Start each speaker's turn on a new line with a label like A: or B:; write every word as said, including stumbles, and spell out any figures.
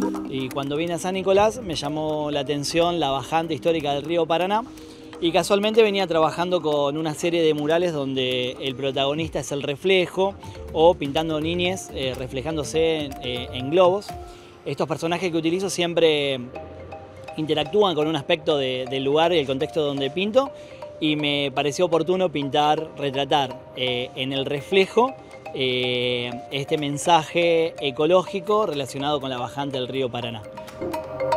A: Y cuando vine a San Nicolás me llamó la atención la bajante histórica del río Paraná y casualmente venía trabajando con una serie de murales donde el protagonista es el reflejo o pintando niñes eh, reflejándose en, eh, en globos. Estos personajes que utilizo siempre interactúan con un aspecto de, del lugar y el contexto donde pinto y me pareció oportuno pintar, retratar eh, en el reflejo eh, este mensaje ecológico relacionado con la bajante del río Paraná.